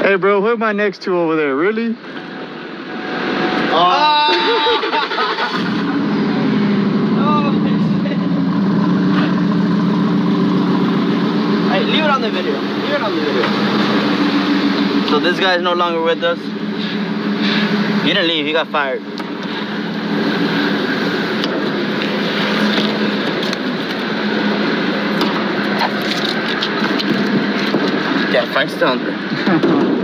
Hey, bro, who am I next to over there? Really? Hey, leave it on the video. Leave it on the video. So this guy's no longer with us. He didn't leave, he got fired. Yeah, Frank's still under.